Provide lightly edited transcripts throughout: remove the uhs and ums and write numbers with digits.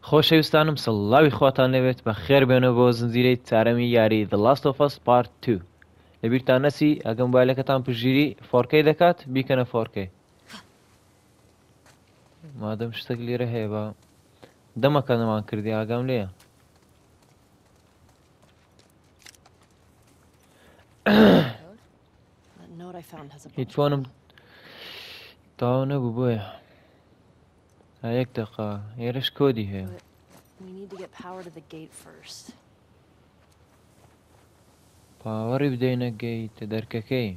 خۆشەویستانم سڵاوی خواتان لەوێت بە خێر بێنەوە بۆ زنجیرەی چارەمی یاری The Last of Us Part 2 لەبیرتان نەچی ئەگەم موبایلەکەتان پژگیری 4K دەکات بیکەنە 4K مادەم شتێک لێرە هەیە بە دەمەکەنەمان کردی ئاگام لێیە هیچ وانم تاو نەبوو بۆیە تا یەک دەقا ئێرەش کۆدی هەیە پاوەڕی بدەینە گەیتە دەرکەکەی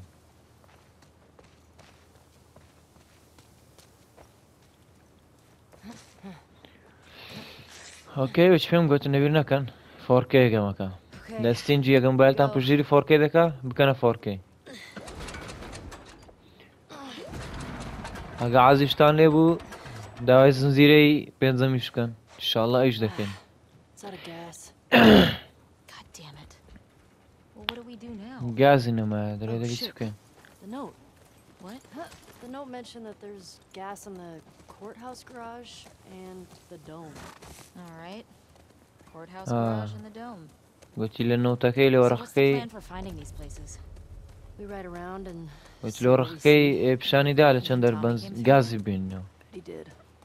ئۆکەی وچ پێم گوتن نەبیر نەکەن 4K گەمەکە لە ستینجی یەگەم موبایلتان پژگیری 4K دەکا بکەنە 4K ئەگە عازیشتان لێ بوو داوای زنجیرەی پێنجەمیش بکەن ئینشاڵڵا ئەیش دەکەین گازی نەمایە دەرێ دەبی چ بکەین The note mentioned that there's gas in the courthouse garage and the dome. All right. Courthouse garage and the dome. گوتی لە نۆتەکەی لە وەرەقەکەی We ride around and گوتی لە وەرەقەکەی پیشانیدا لە چەند دەربەنز گازی بینەوە he did.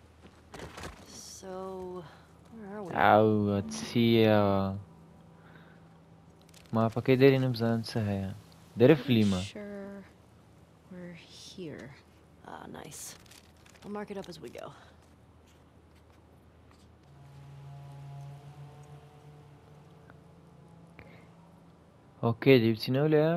So where are we? ئاوە چییە ماپەکەی دەری نەمزان چە هەیە دەرە فلیمە Sure. We're here. Ah, nice. I'll mark it up as we go. ئۆکەی دەبچینەوە لێە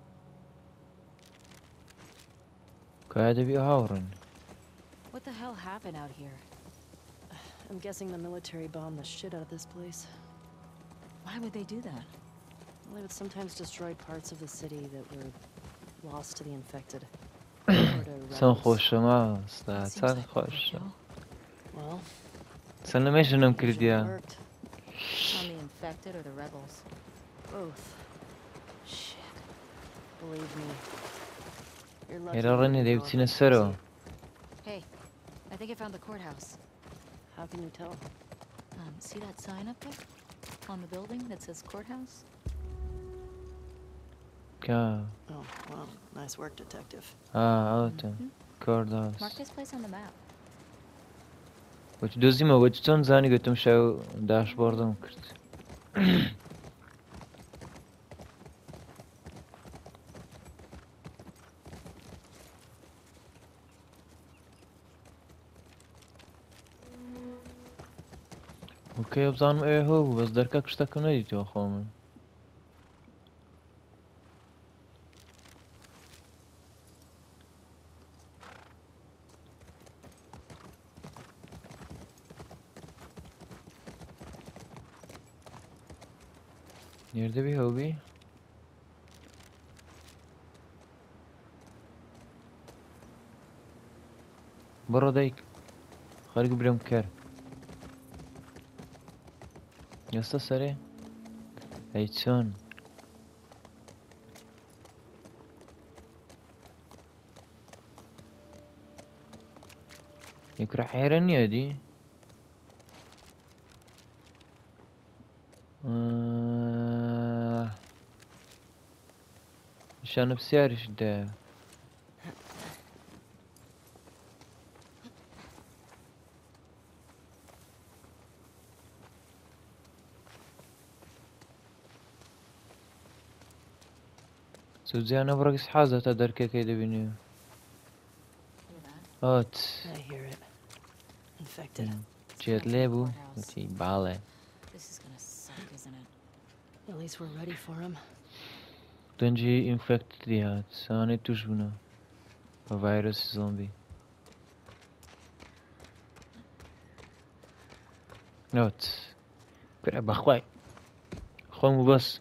کایا دەبی هاوڕن What the hell happened out here? I'm guessing the military bombed the shit out of this place. Why would they do that? Well, they would sometimes destroy parts of the city that were lost to the infected. چەند خۆشە ماستا چەند خۆشە Well, چەند لەمێژنم کردیە On the infected or the rebels? both. Shit. Believe me. You're lucky. ئێرە ڕێنێ دەبچینە سەرەوە Hey, I think I found the courthouse. How can you tell? See that sign up there? On the building that says courthouse? Oh, wow. Nice work, detective. ئەوتە کۆرداس Mark this place on the map. وەچ دۆزیمە وەچ چۆن زانی گوتم شەو داشبۆردەم کرد ئۆکەی بزانم ئێ هەبوو بەس دەرکە شتەکەم نەدیتەوە خۆمن نێردەبی هەوبی بڕۆ دایک خەرگ برم کەر ئێستا سەرێ ئەی چۆن یکرا حێرە نییە دی نیشانە پرسیاریش دایە سوزیانە بڕێکس حازە تا دەرکەکەی دەبینێ ئۆت I hear it. Infected. جێت لێ بوو وتی باڵێ This is gonna suck, isn't it? At least we're ready for him. دەنجی ئینفەکتدی هات سانەی توش بوونە بە ڤایرۆسی زۆمبی ئۆت کرا بەخوای خۆم و بەس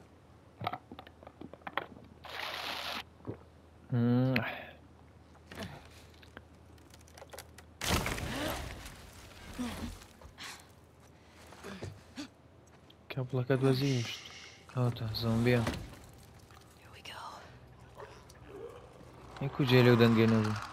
کەپڵەکەت وەزیشت ئەوتە زۆمبیە Here we go. هیکو جێ لێو دەنگێنە بوو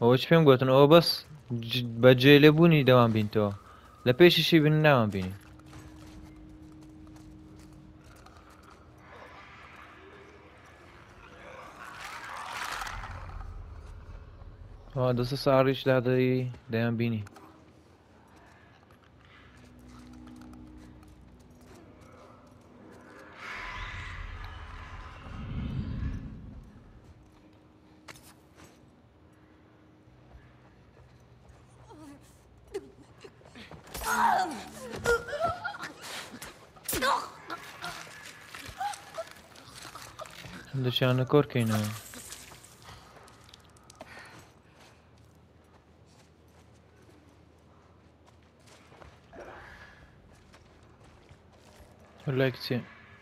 ئەوە چ پێم گوتن ئەوە بەس بە جێلێبوونی دەوام بینتەوە لە پێشیشی بن ناوان بینی دەستە ساڕیش دادەی دەیان بینی هەندێکیانە کۆرکەینەوە لای کچێ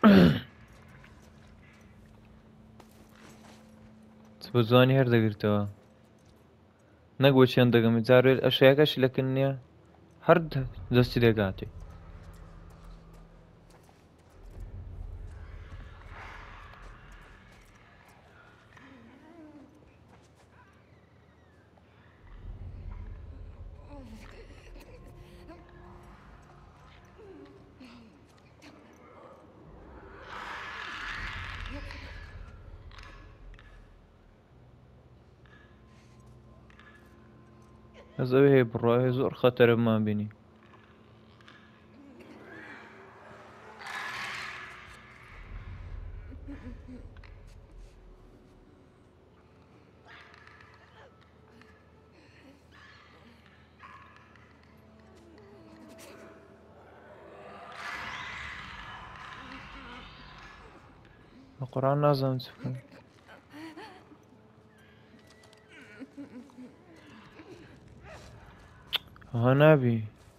بە جوانی هەر دەگرتەوە نەک بۆ چیان دەگەمێت جارێت ئەشەیەکەشی لەکن نییە هەر دەستی دەگاتێ ئەس ئەوێ هەیە بڕۆ زۆر خەتەرە بمان بینی بە قورئان نازانم چ بکەم ئەها نابی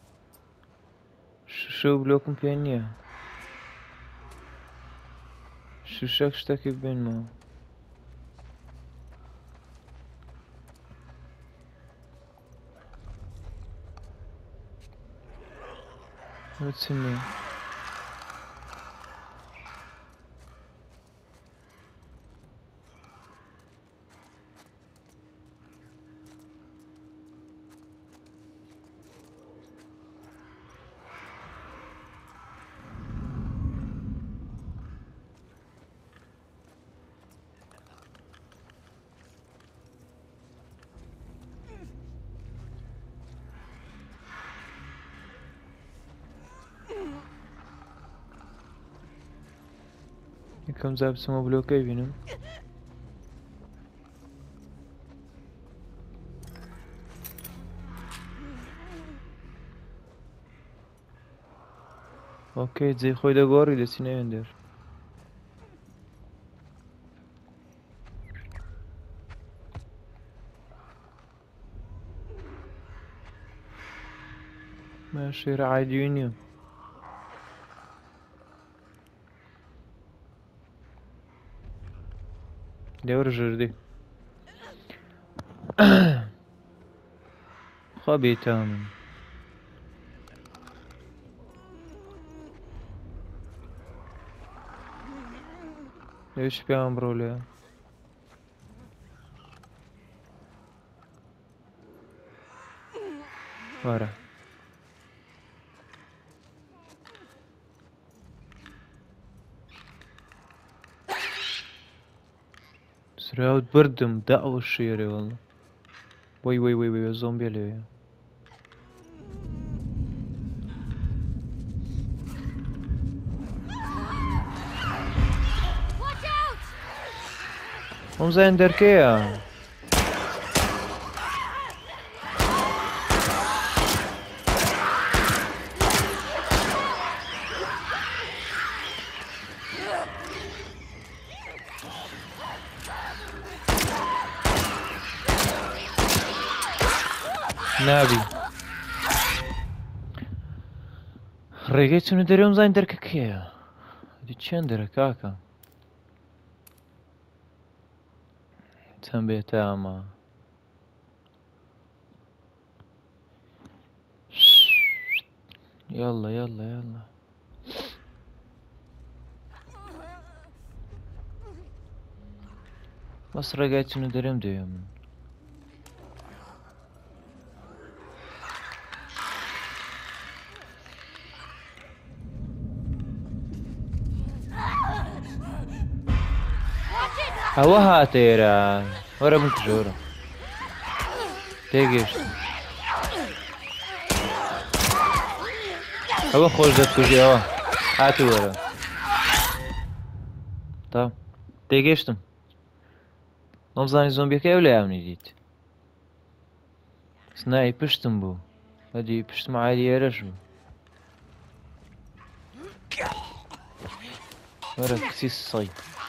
شوشە و بلۆکم پێ نییە شوشەک شتێکی بێنمەوە ئەوە چ نییە یەکەم جار بچمە بلۆکەی بینم ئۆکەی جێی خۆی دەگۆڕی دەچینە هێندێر من شێرە عادیوی نییە لێوەرە ژردی خوا بێتە من لێش پیاوم بڕۆ لێ وەرە سراوت بردم داوە شێرێ وەڵڵا وەی وەی وەی وەی زۆمبێ لێوێ ئەم زایان دەرکەیە نابی ڕێگەی چونە دەرێ ئەم زایان دەرکە کێیە دی چیان دەرە کاکە چەند بێتە ئەمە یاڵڵا یاڵڵا یاڵڵا بەس ڕێگای چونە دەرێم دەوێ من ئەوە هاتێرە وەرە بکژۆرە تێگەشت ئەوە خۆش دەتکوژیەوە هاتو وەرە تا تێگەشتم نەمزانی زۆمبیەکە ئەو لە یاونی دیت سنایی پشتم بوو هەدی پشتم عالی ئێرەش بوو وەرە کچی سەی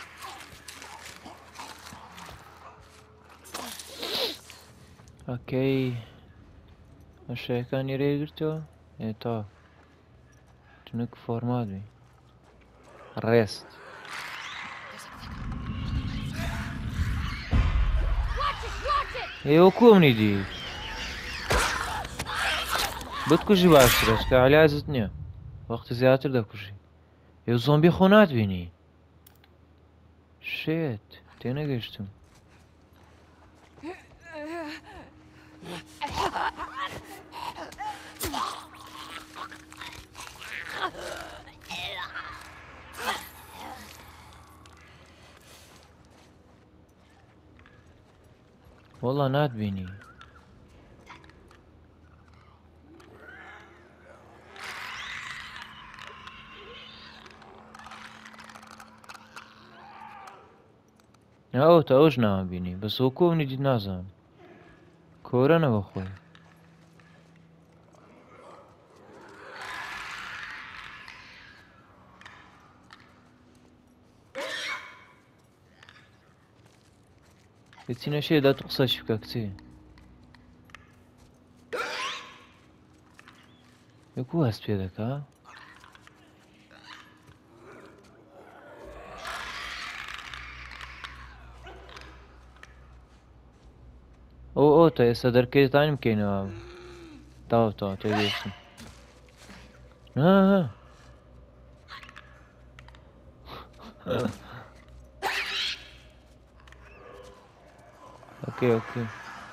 ئۆکەی ئەشەیەکانی ڕێگرتەوە تا تونک فۆرمات بی ڕێست ئێوە کومنی دیت بتکوژی باشترە چکە علاجت نییە وەختی زیاتر دەکوژی ئێو زۆمبی خۆ ناتبینی شێت تێنەگەشتم وەڵا ناتبینی ئەو تا ئەوش نامبینی بەس ئەو کۆمنی دیت نازانم کۆرەنەوە خۆی بچینە شێدا تو قسەشی بکە کچێ یەکو هەست پێ دەکا ئەو تا ئێستا دەرکەوێتانی بکەینەوە تاوە تێگەشتم اوكي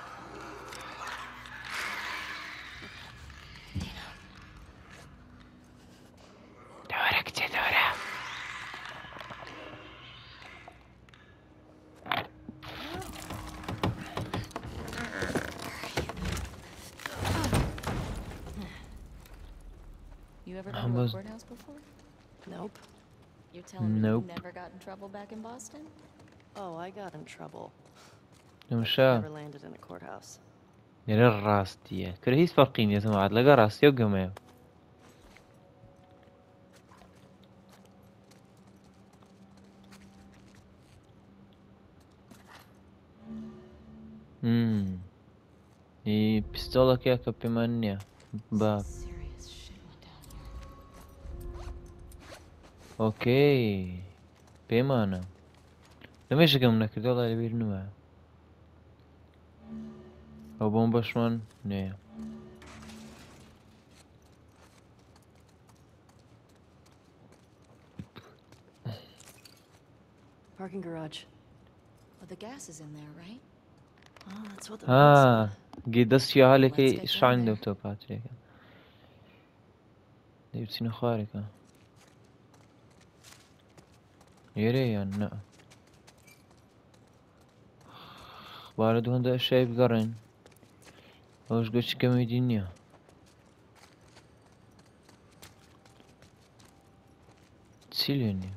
دورك دورة You ever been to a courthouse before? Nope. You're telling me Nope. you never got in trouble back in Boston? Oh, I got in trouble. نمشى Never landed in a courthouse. يعني الراستية كره هيس فرقين يا زلمة عاد لقى راستية وقمة إيه بيستولا كيا كبيمانيا باب Serious shit went down here. اوكي بيمانا لماش قمنا كده والله يبير نوع او بومبشمان نه Parking garage. Well, the gas is in there, right? Oh, that's what the ها note قيد السياحة Let's لكي get ايش going عنده there. بتوقعت ديبتين خارقة يري يعني لا بارد هوندا اشياء بقرن وش قلتش كم دنيا تسيليني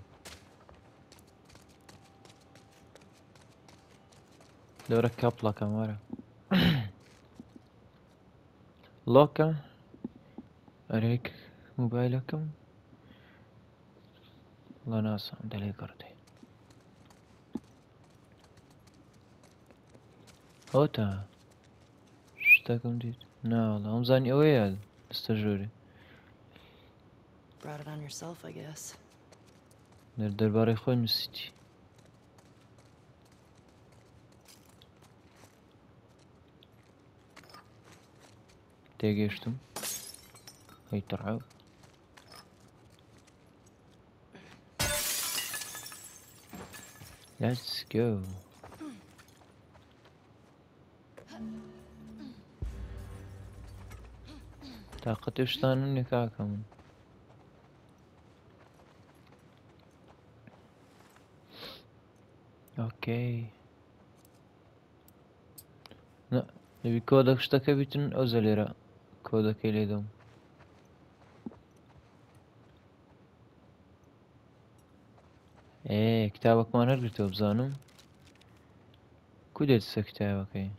لو ركب لك كاميرا لوكا أريك موبايلكم والله ناس عند لي قردي اوتا شتاكم ديت نا والله هم زاني اويال استجوري Brought it on yourself, I guess. درباري خوي نسيتي تيجيشتم هاي ترعب Let's go. طاقة اشتان النكاح كمان اوكي لا نبي كودك اشتكى بيتن اوزليرا كودك يليدوم ايه كتابك ما نرقته بزانم كودت كتابك ايه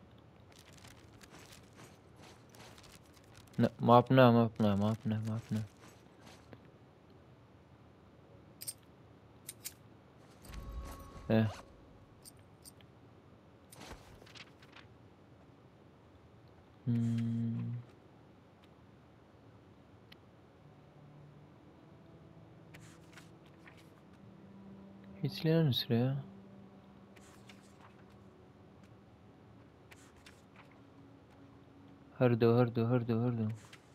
لا ما بنا ايه Hmm. Hitler'in sıraya. Hırdı.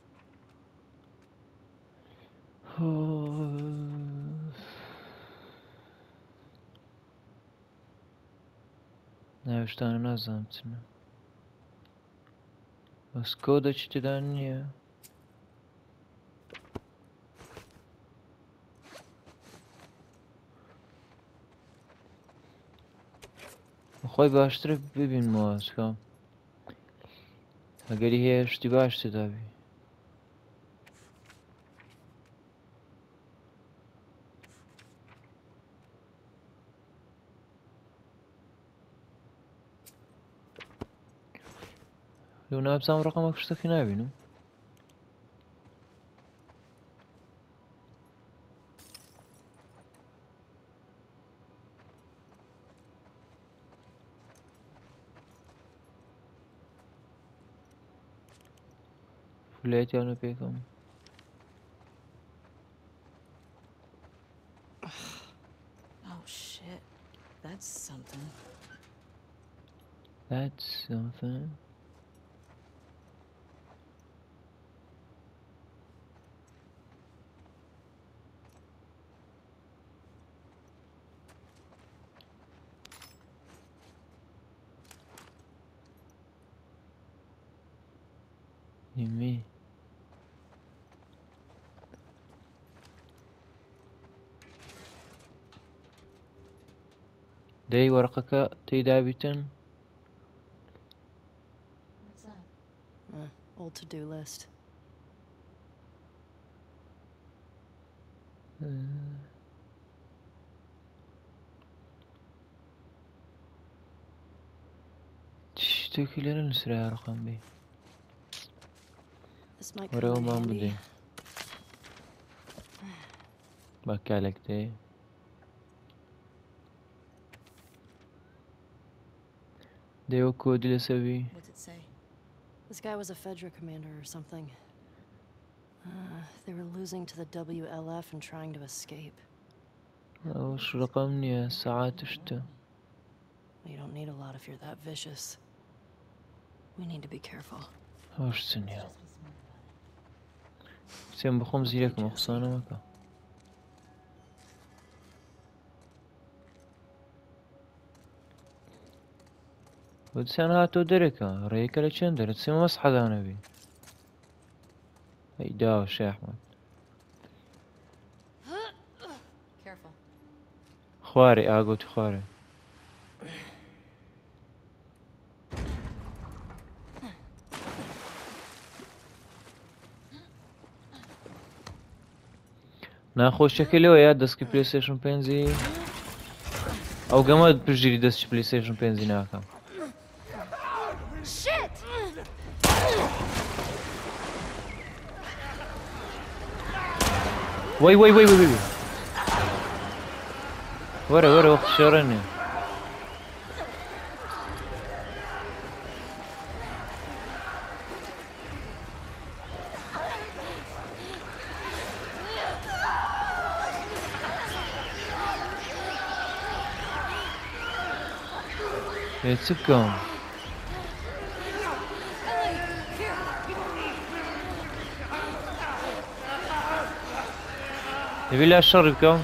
Ne üç tane nazamtını. Skoda çitiden ya. خواهی باشتره ببین ما از کام اگری هشتی باشته دابی لو نابزام رقمك اشتكي نابينو فليت يعني بيكم Oh shit. That's something. That's something. يمي داي ورقك تيدابيتن What's that? Old to-do list. تشتكيlerin sıraya rakam bey This might come ورا in ما handy. بدي بكالك داي دايو كود لسوي What's it say? This guy was a Fedra commander or something. They were losing to the WLF and trying to escape. وش رقمني ساعات اشتا You don't need a lot if you're that vicious. We need to be careful. وش سنيا Just be smart about it. سيم بخوم زيرك مخصانة مكا ودسان هاتو دركا ريكا لچندر تسيم مصحى دانا بي اي داوش يا احمد Careful. خواري اقوت خواري ناخذ شكله يا دسك بلاي ستيشن بنزي او قمد بجري دسك بلاي ستيشن بنزي ناكم Shit! وي ورا وقت شرني يتسكم يبي لي الشر بكم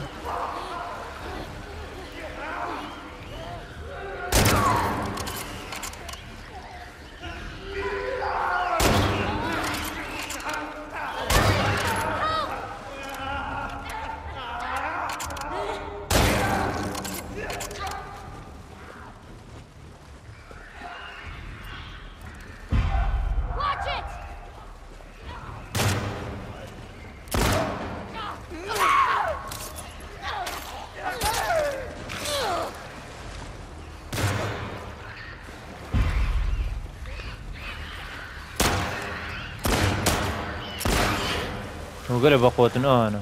وقرب بقوتن أنا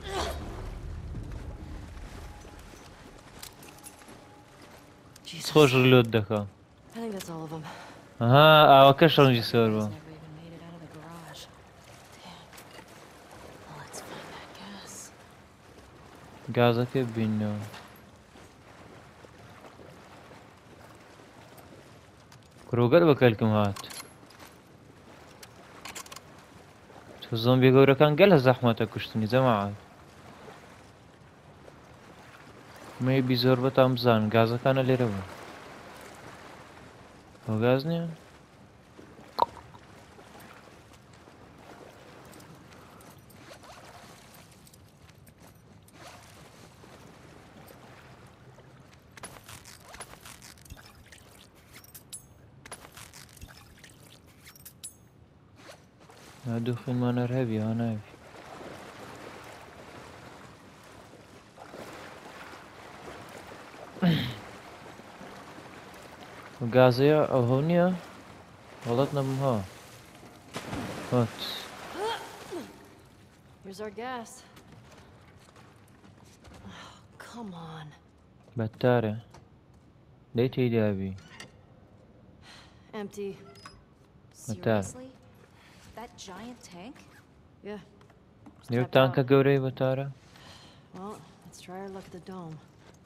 Jesus. تخش ريلود دكا I think that's all of them. ها كش رنجي These سيرفو never even made it out of the garage. Damn. Well, let's find that gas. غازك بينو كروغر بكلكم هات شو الزومبي قورا كان قالها زحمة كشتني جماعة ما يبي زور بتامزان غازا كان اللي ربو هو غازني هدوخ ما نرهبي أنا أبي وغازيا أو هونيا غلطنا بمها هات Here's our gas. Oh, come on. بتارة ليت هيدي أبي Empty. Seriously? That giant tank? Yeah. It's نيو tapped تانكا out. قوري بتارة Well, let's try our luck at the dome.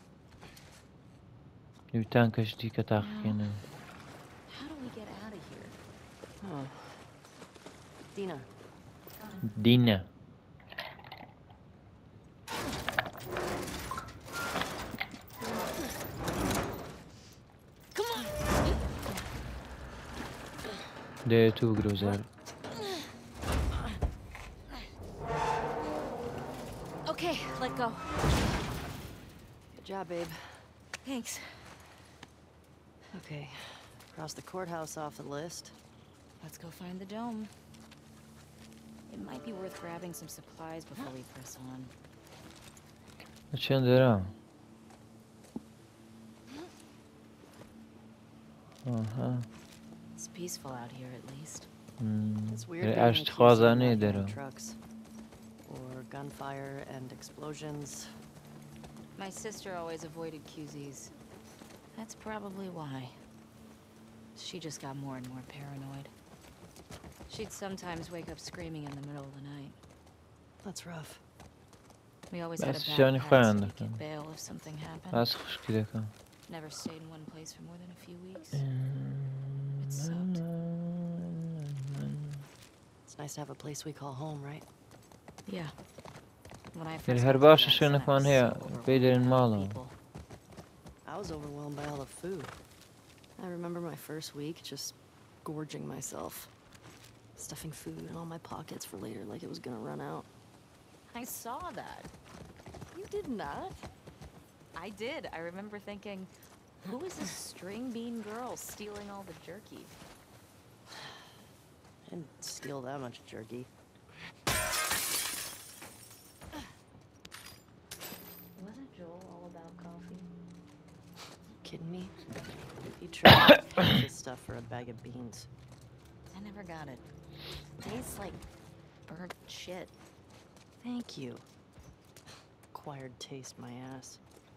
نيو تانكا شدي كتاخينا How do we get out of here? Oh. Dina. دينا ده تو جروزر Okay, let go. Good job, babe. Thanks. Okay. Cross the courthouse off the list. Let's go find the dome. It might be worth grabbing some supplies before we press on. عشان درا اها It's peaceful out here at least. It's weird being in عشت QC خوازاني and not درا hearing trucks. Or gunfire and explosions. My sister always avoided QZs. That's probably why. She just got more and more paranoid. She'd sometimes wake up screaming in the middle of the night. That's rough. We always had a بس backpack جاني so خوان we دكان could bail if something happened. بس خوش كده كان Never stayed in one place for more than a few weeks. It sucked. It's nice to have a place we call home, right? Yeah. When I first الهرباش got to عشان Jackson, I اخوان was هي so overwhelmed بيدر by all the المالو people. I was overwhelmed by all the food. I remember my first week just gorging myself. Stuffing food in all my pockets for later like it was gonna run out. I saw that. You did not? I did. I remember thinking, who is this string bean girl stealing all the jerky? I didn't steal that much jerky. Wasn't Joel all about coffee? Kidding me? He traded half his stuff for a bag of beans. I never got it. Tastes like burnt shit. Thank you. Acquired taste, my ass.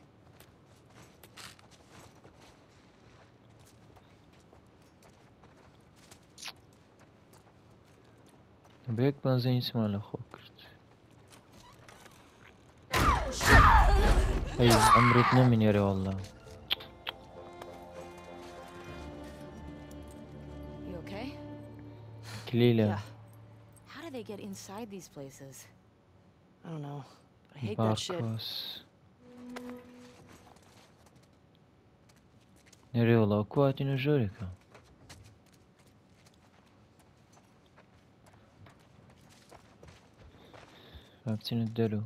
بيك بنزين اسمه لأخوك أيوة عمري 2 من يري والله You okay? كليلة Yeah, How do they get inside these places? I don't know. But I hate that shit. باركوس نري والله كواتي نجوريكا فابتين الدلو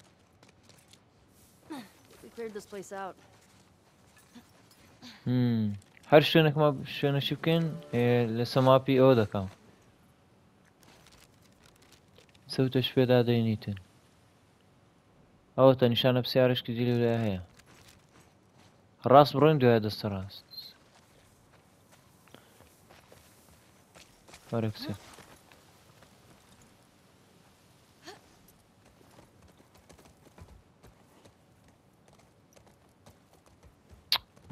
We cleared this place out. هر شنك ما شنو شبكن لسه ما بي اودا كان سويت شوي دا دينيتن او تنشانه بسيارش كديلي ولا هي الراس بروين دو هذا الراس فرقسي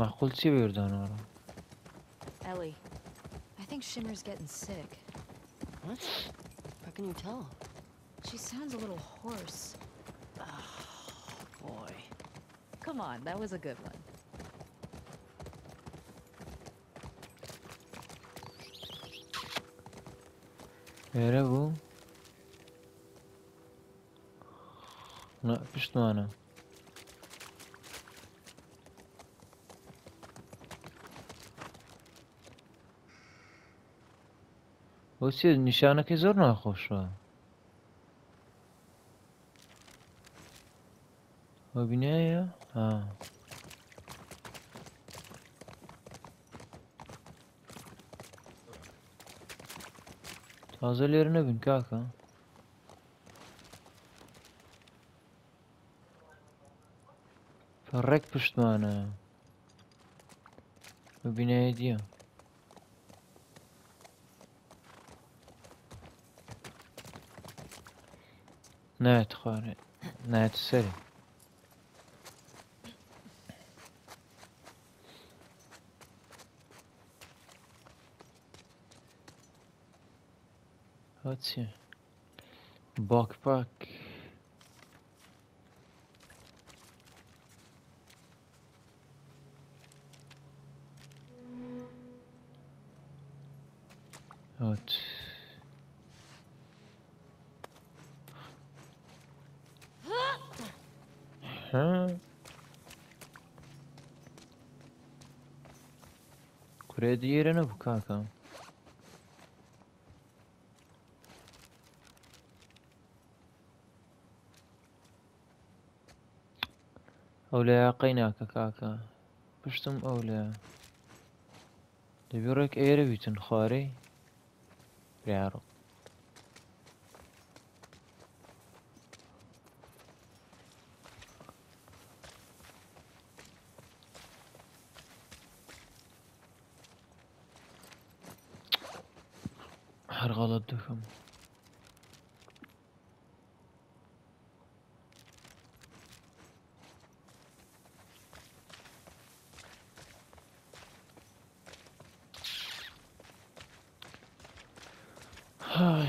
معقول چی بردن آره؟ Ellie, I think Shimmer's getting sick. What? How can you tell? She sounds a little hoarse. Boy. Come on, that was a good one. Nere bu? Ne pişmanım. O چیه نشانه که زور ناخوش را o bina ya ha tazelerine bin kaka فرق پشتوانه o binaya diyor نه تخاره نه تسري هاتي باك باك هات ها كوريا ديرنا بكاكا أولى قيناك كاكا پشتم أولى دبيرك إيري بيتن خاري بيعرض هر غلط دكم هاي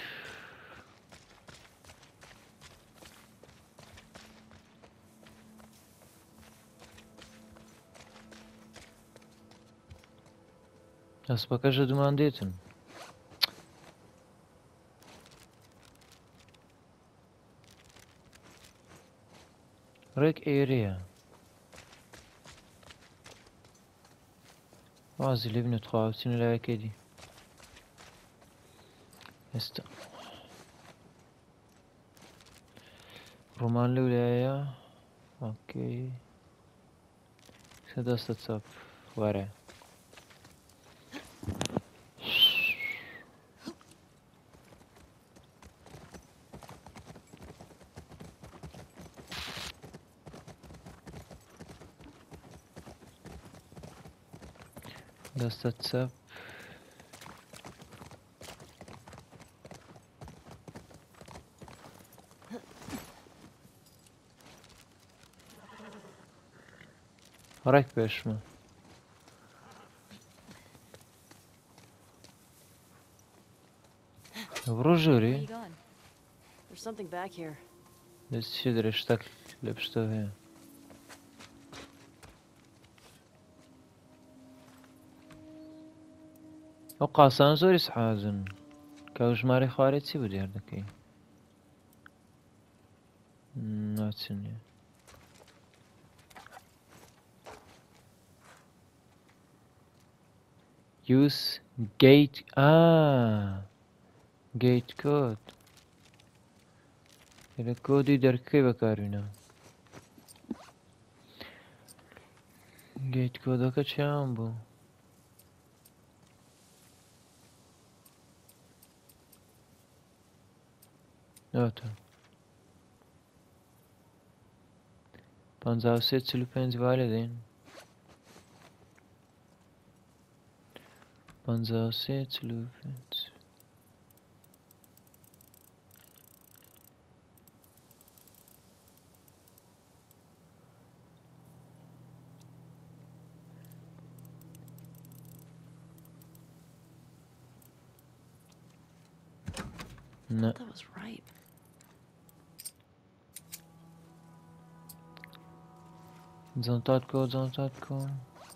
بس بكاش دومان ديتن ريك ايريا وازي اللي ابن تخاوتين لا كدي است رومان لولايا اوكي سدست تصب ورا دست تصب راك بشمه برو Where are you جوري going? There's something back here. دست شي درشتك لبشتو هي وقع سانزوري سحازن كاوش ماري خارج سي بدي هردكي ناتسني use gate gate code إذا كودي دركي بكارينا gate code هكا چام بو نوتا 53 والدين 53 نه That was right. زانتات کن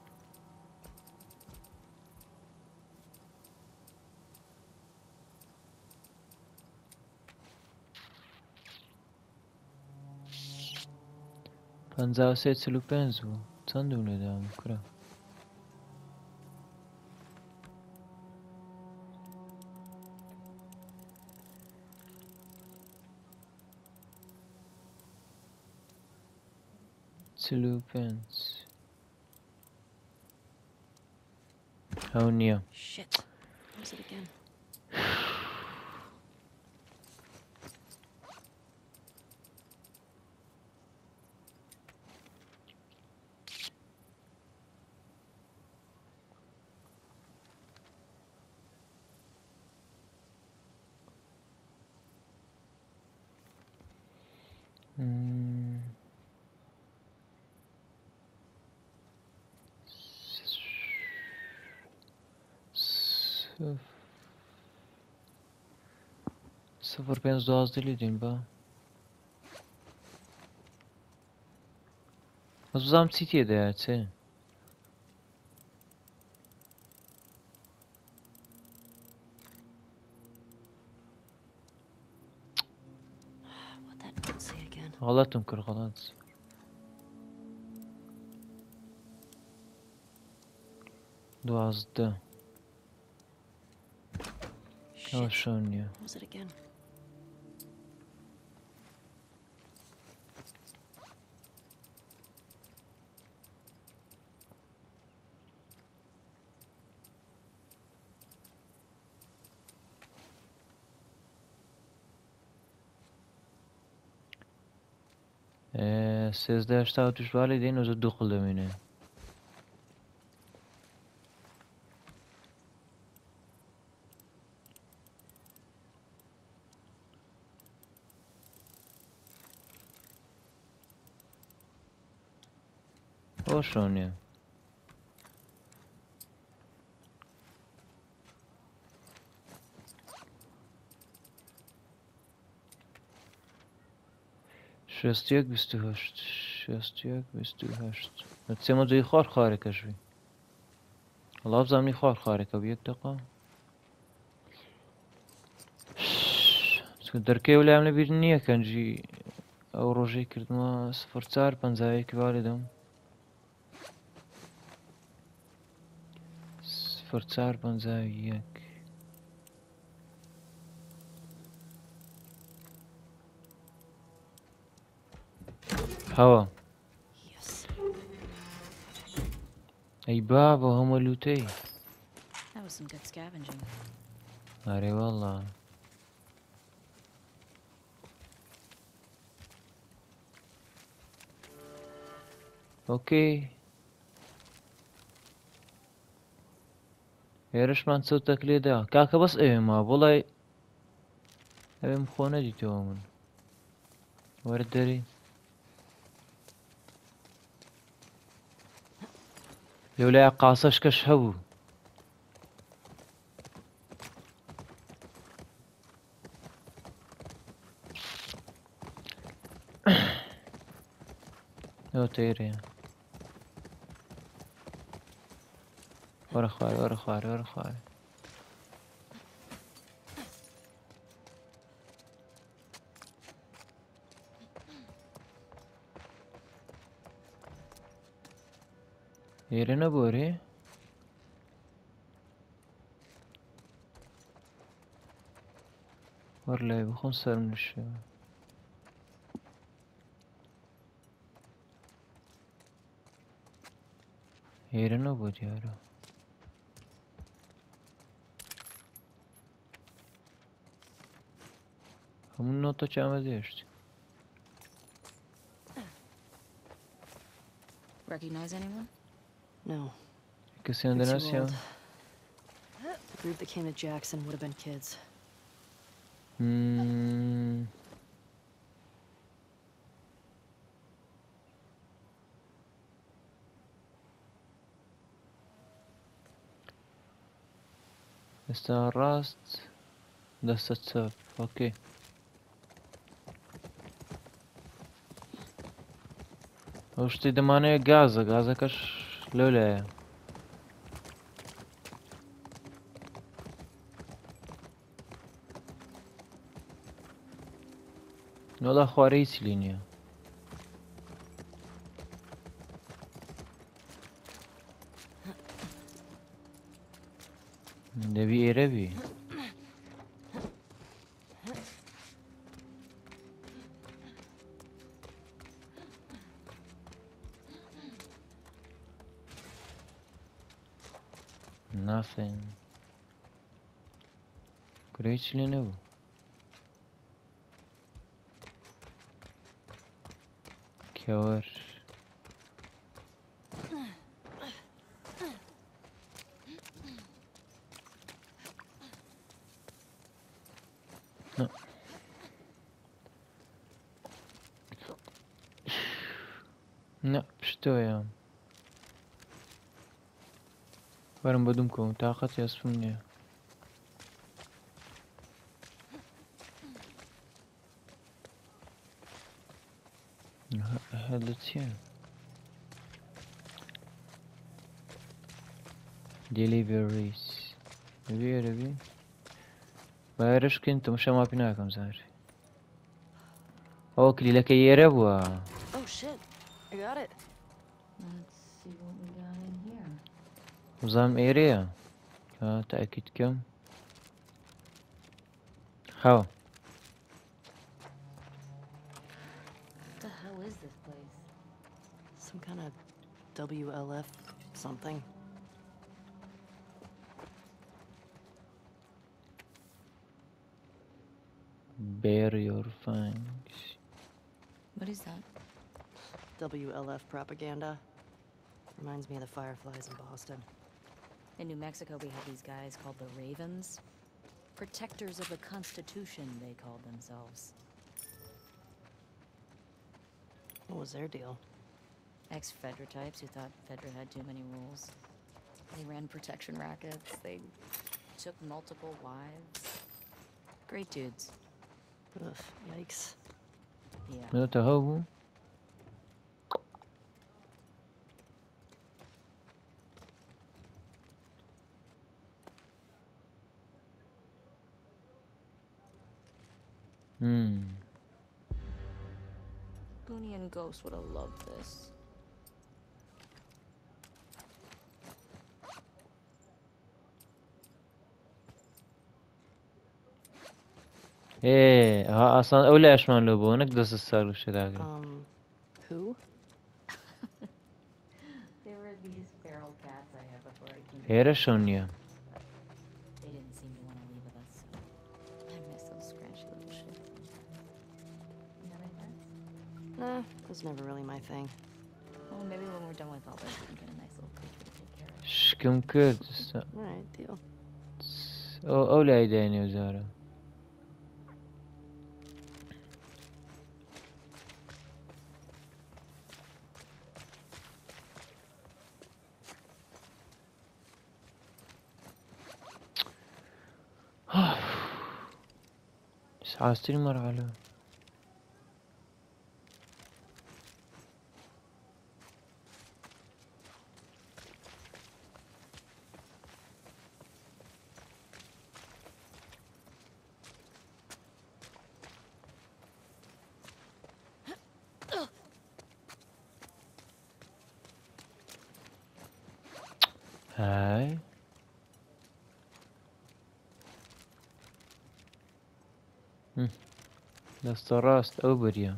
پنجاه و سه چلو پنج بو چند دونه دارم کرا چلو پنج هاو نیه Shit. What was it again? صفر پنج دوازده لیدیم با از بزام چی تیه ده چه What that say again? غلطم کرد غلط دوازده هاو Shit. شونیه What was it again? سیزده هشتاد توش بالی دین و زد دو قلمینه او شونیه شست یک بیست و هشت شست یک بیست و هشت نتیجه ما دوی خاره کشوی الله بزمنی خاره که بیک دقا درکه ولی عمله بیر نیه کنجی او روژه کرد ما صفر چار پنجاوی که والدم صفر چار پنجاوی یک هوا Yes. ای بابا همه لوتی That was some good scavenging. آره والله اوکی هێرش من چوتەک لێدا کاکە بەس ئەوێ ما بڵێ ئەوێم خۆ نەدیتەوە من وەرە دەری لەولای قاسەش کەش هەبوو ئەوە تێرەیە وەرە خوارێ وەرە خوارێ وەرە خوارێ ئێرە نەبووەرێ وەر لای بخۆن سەرم نشێوە ئێرە نەبووە دیارە هەموو نۆتە چامە دێشت Recognize anyone? No. کەسیان They're too دەناسیەوە old. The group that came to Jackson would have been kids. ئێستا ڕاست دستت چاپ اوکی ئەو شتی دەمانەیە گازە گازەکەش لەولایە وەڵا خوارە هیچ لی نییە دەبی ئێرە بی Nothing. Great Lenovo. Kör. No. No, что я? Варим بدумку, طاقت يصفني. هذا شيء. Deliveries. ربي. بايرش كنت مش ما بيناكم زار. أوكي لك يربوا. Oh shit, I got it. Let's see what we got in here. نظام area. تأكيد كم. How? What the hell is this place? Some kind of WLF something. Bear your fangs. What is that? WLF propaganda. Reminds me of the Fireflies in Boston. In New Mexico, we have these guys called the Ravens. Protectors of the Constitution, they called themselves. What was their deal? Ex-Fedra types who thought Fedra had too many rules. They ran protection rackets. They took multiple wives. Great dudes. Ugh, yikes. Yeah. ماذا تهوب؟ Booney and Ghost would have loved this. ايه ها اصلا اولى اشمان لوبو نقدس السر وشراغ Who? There were these feral cats I had before I came. هيرا شونيا They didn't seem to want to leave with us, so I miss those scratchy little shits. You have any pets? Nah, it was never really my thing. Well, maybe when we're done with all this, we can get a nice little creature to take care of. شكم كرد Alright, deal. اولى ايديني وزارة عاستني مرحلة هاي دست راست او بريا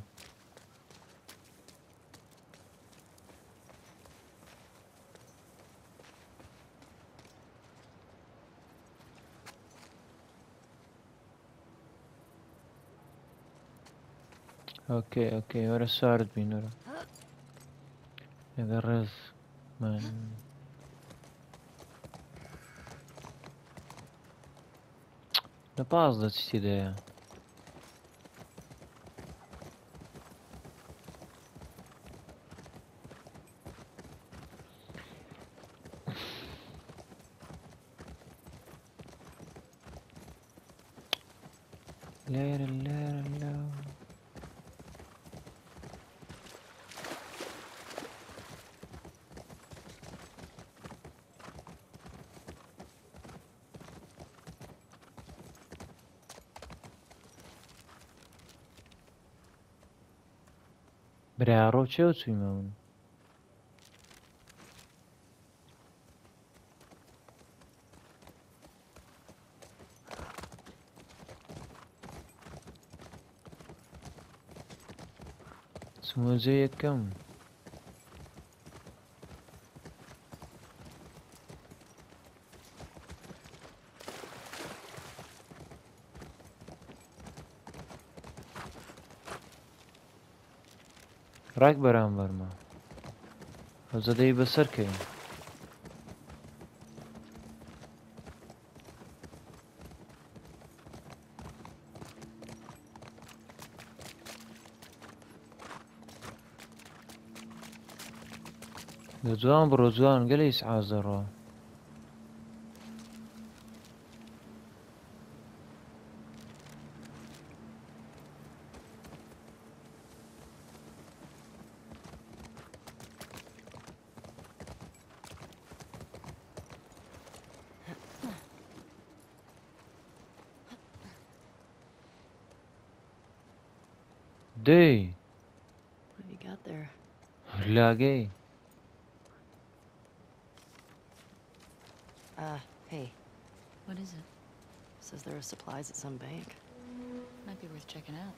اوكي ورا السارد بين ورا يغرز من نباز دا تشتي دا ليرة ليرة لو برای رو چه اوچوی مون سموزه یکم ڕاک بەرامبەرمە هەزەدەی بەسەر کەین جوان بڕۆ جوان گەلە ئیسعاز دەڕۆ دەی What have you got there? لاگەی Hey. What is it? Says there are supplies at some bank. Might be worth checking out.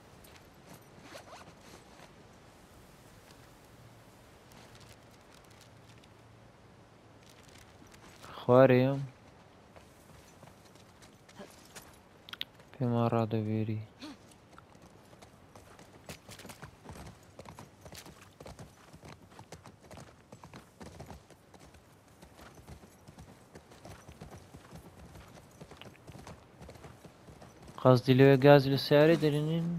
خوارەیەم پێما ڕادەوێری قەزدی لەوێ گازی لە سیارەی دەرێنین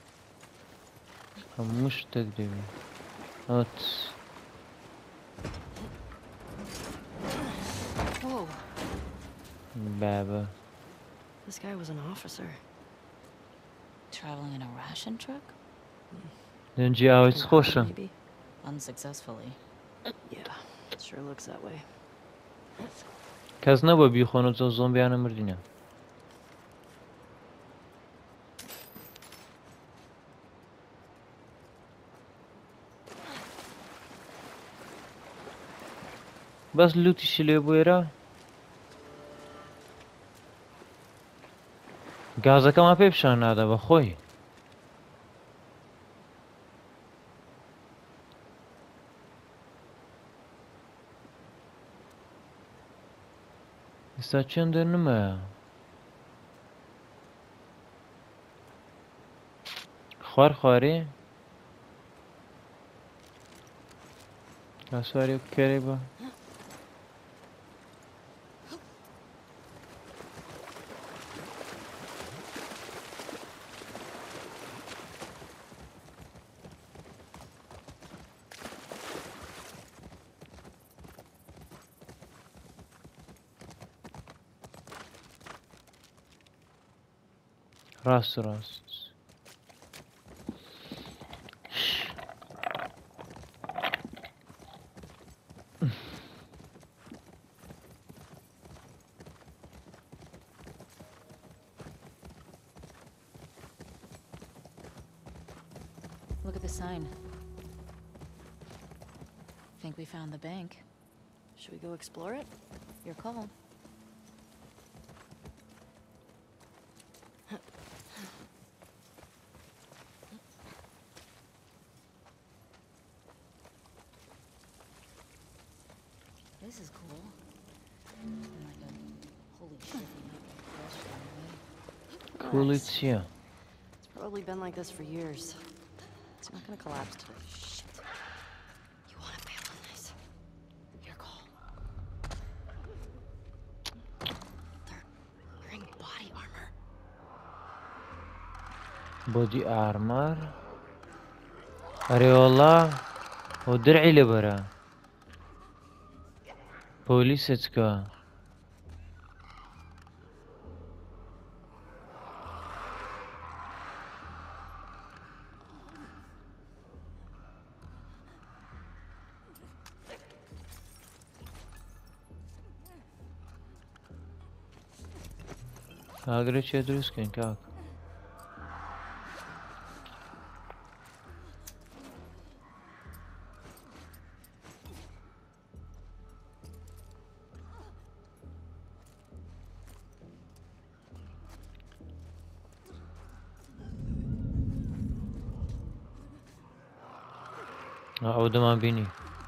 هەموو شتێک دەوێ ئەوت Whoa. بابە This guy was an officer. Traveling in a ration truck? دەنجی ئاوەی From خۆشە Maybe. Unsuccessfully. Yeah, sure looks that way. کەس نەبووە بیخۆن و زۆمبیانە مردینە بەس لوتیشی لێ بووێرە گازەکەمان پێ پیشان نادا بە خۆی ئێستا چێن دەرنمە خوارێ کاسوارێ کەرێ بە ڕاست Look at the sign. Think we found the bank. Should we go explore it? Your call. This is cool. Like a holy shit. کوڵی Nice. چییە It's probably been like this for years. It's not gonna collapse today. Shit. You wanna bail on this? Your call. They're wearing body armor. بۆدی ئارمار ئەرێ وەڵا ئەو درعی لەبەرە پۆلیسە چکە ئاگرە چێ دروستکەین کاک. ئەو دەمان بینی.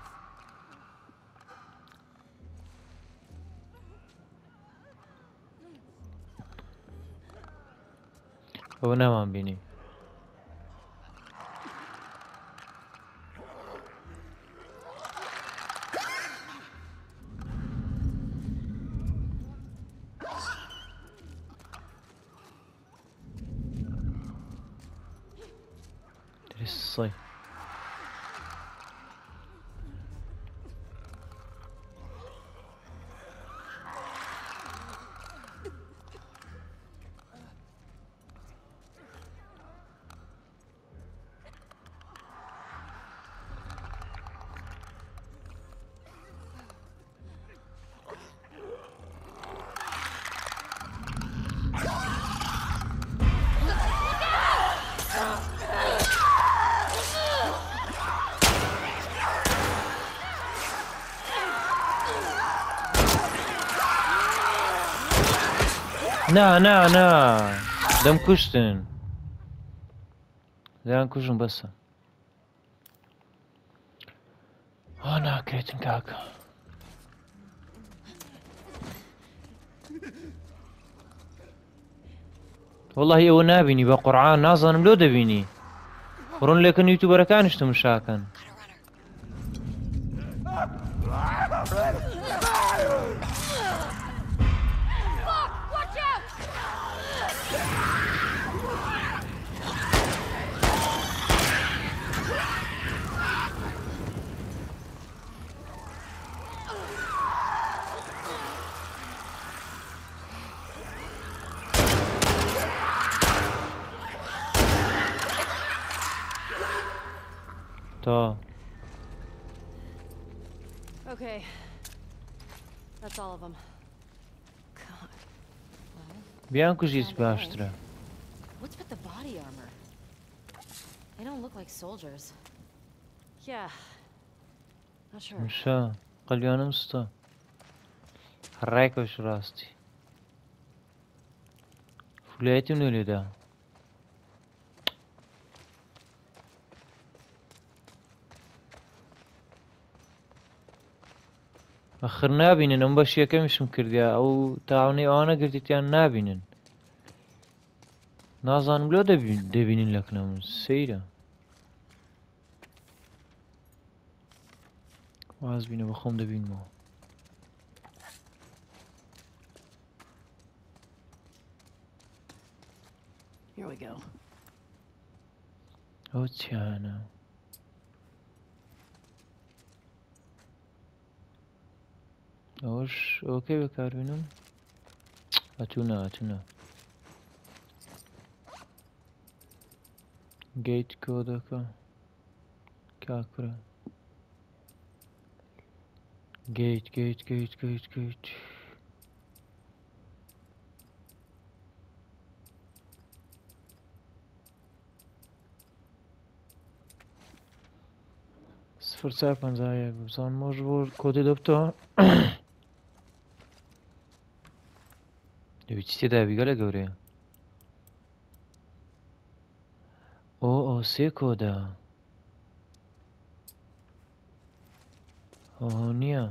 ئەوە نامان بینی. سڵی نا دەم کوشتن دەیان کوژم بەسە ناکرێتن کاکە وەڵڵاهی ئەوە نابینی بە قورعان نازانم لۆ دەبینی ڕۆن لێکن یوتیوبەرەکانیشتم شاکەن تا Okay. That's all of them. God. بیان کوژیت باشترە What's with the body armor? They don't look like soldiers. Yeah. Not sure. شا قەلیانم ستا هەڕایکەش ڕاستی فولایەتیم نە لێدا ئەخر نابینن ئەم بەش یەکەمیشم کردیا ئەو تاوانەی ئەوانە گرتیان نابینن نازانم لۆ دەبینین لەکنەمون سەیرە واز بینە بە خۆم دەبینمەوە Here we go. ئەو چیانە ئەوەش ئۆکەی بەکاربێنم ئەتوونە گەیت کۆدەکە کاکرە گەیت سفر چار پەنجا یەک بزانمەوەش بۆ کۆدی دەبتەوە دەبی چی تێدا بیگەلە گەورەیە ئەو سێ کۆدا نییە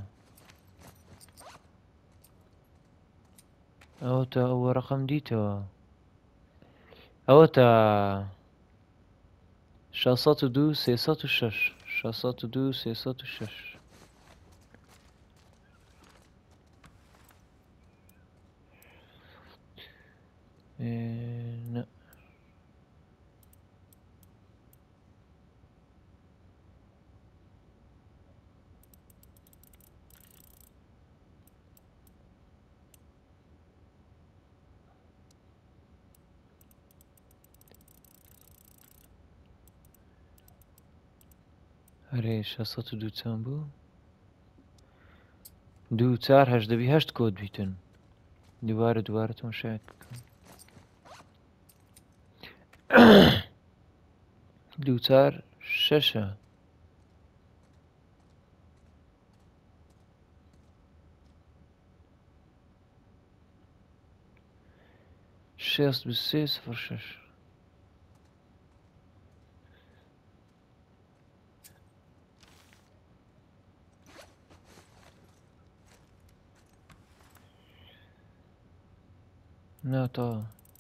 ئەوە تا ئەوە ڕەقەم دیتەوە ئەوە تا 602 306 602 306 نه ئەرێ 602 چەند بوو 2 4 8 دەبی 8 کۆد بیتن دووارە تەماشایت بکەم دووچار 6ە. شێست بە سێ سفر شەش. ناتەوە.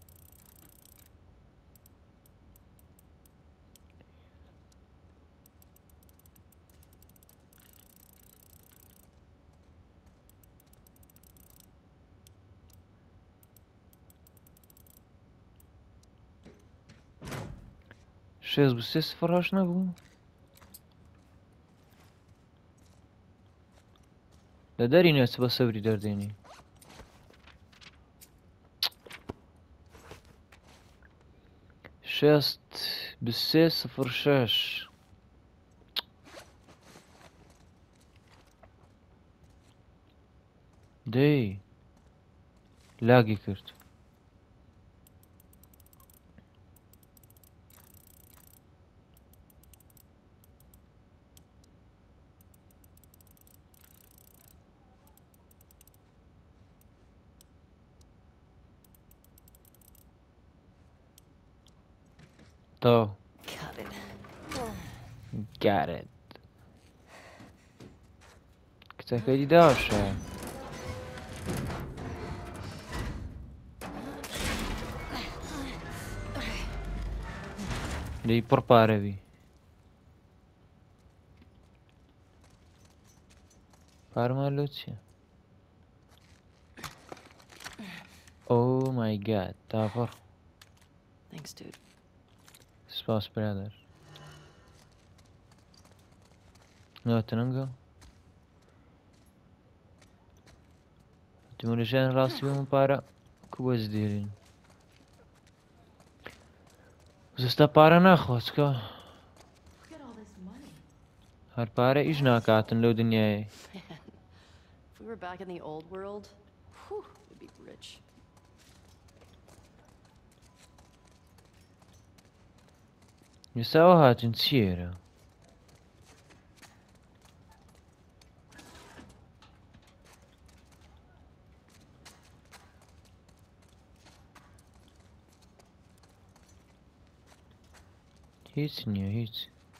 شێست بە سێ سفر هەشت نەبوو؟ لە دەری نێچ بە سەوری دەردێنی. شێست بە سێ سفر شەش. دەی لاگی کرد. تەواو. Got it. Got it. کچەکەی دیداشە. دەی پڕ پارەوی. پارەمان لۆ چییە؟ Oh my god. تاپڕ. Thanks, dude. سپاس برادر. ناتەنەنگە. تیمۆرەژیان ڕاستی بۆ من پارە کوبەز دێرین. زستا پارە ناخۆچکە. هەر پارە ئیش ناکاتن لەو دنیایە. If we were back in the old world, whew, we'd be rich. ئێستاوە هاتن چیێرە؟ هیچ نییە هیچ.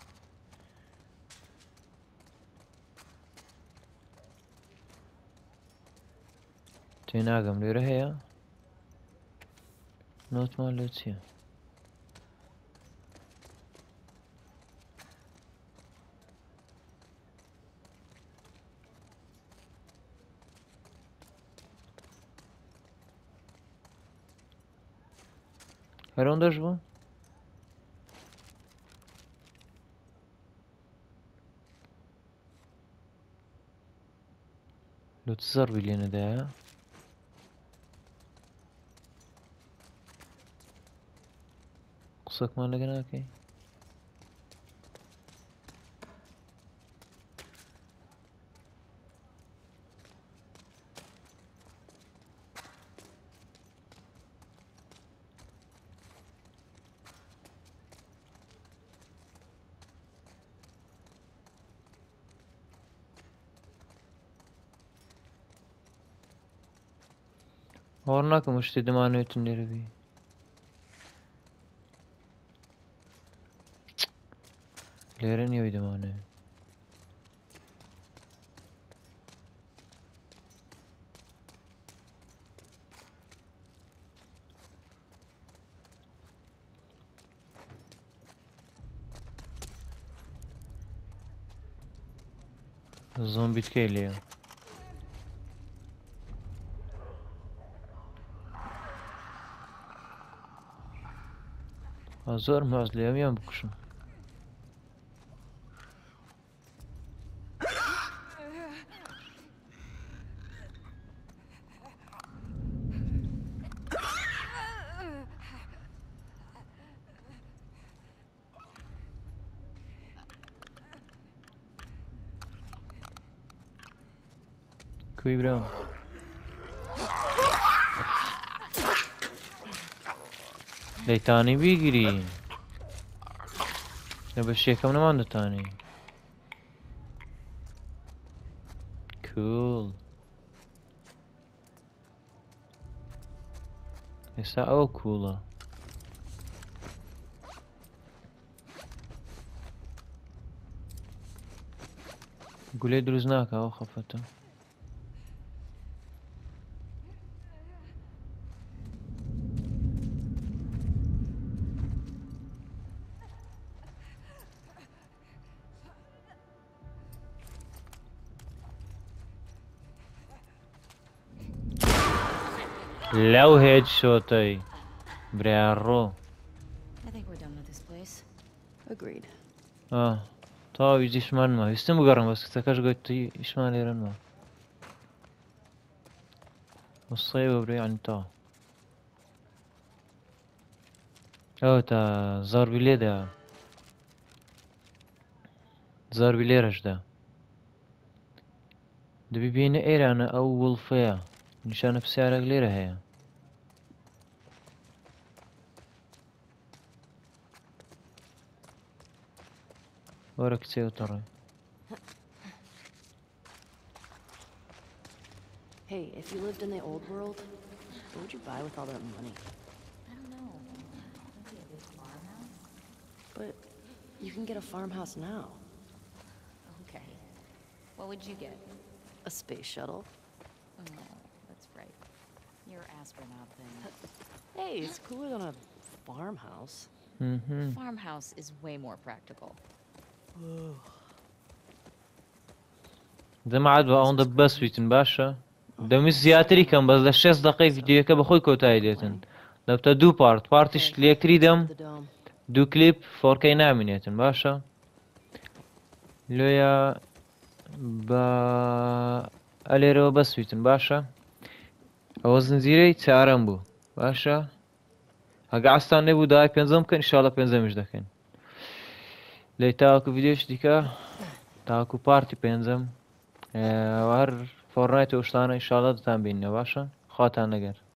تێناگەم لێرە هەیە؟ نۆتمان لێ چییە؟ هەرەوەندەش بوو؟ لۆ چ زەڕبی لێ نەدایە؟ قسەکمان لەگە ناکەی؟ هەوڵ ناکەم شتێ دەمانەوێتن لێرە بی. لێرە نیەوەی دەمانەوێت. زۆمبیت کەی لێیە؟ زۆر ماز لێ ئەمیان بکوشم. کوی براوم. دەیتانی بیگری لە بەشێکەم نەمان دەتانی کوول ئێستا ئەوە کوولە گولێ دروست ناکە ئەو خەفەتە لەو هێج شۆتەی برایڕۆ I think we're done with this place. Agreed. تەواو هیچ ئیشمانمە ویستم بگەڕم بەس کچەکەش گوتی ئیشمان لێرەنمە وەسڵەی بەبرێ ئەنتا ئەوە تا زاربی لێدا زاربی لێرەشدا دەبی بینە ئێرانە ئەو وڵفەیە نیشانە پرسیارێک لێرە هەیە وەرە کچێوتەڕێ Hey, if you lived in the old world, what would you buy with all that money? I don't know. Maybe a big farmhouse? But you can get a farmhouse now. Okay. What would you get? A space shuttle. Oh, that's right. Your astronaut thing. Hey, it's cooler than a farmhouse. Farmhouse is way more practical. دەما عاد بە ئەوەندە بەس بیتن باشە دەمویست زیاتری کەم بەس لە 6 دقەی ڤیدیۆکە بەخۆی کۆتایی دێتن دەبتە دوو پارتیش لەکتری دەم The dome. دوو کلیپ فۆرکەی نامینێتن باشە لێیە بە ئەلێرەوە بەس بیتن باشە ئەوە زنجیرەی چارەم بوو باشە هەگە ئاستان نەبوو داوای پێنجەم بکەن ئینشاڵڵا پێنجەمیش دەکەین لێی تاوەکو ڤیدیۆش دیکە تاوەکو پارتی پێنجەم هەر فۆرنایت و شتانە ئینشاڵڵا دەتان بیننە باشە خواتان نەگەر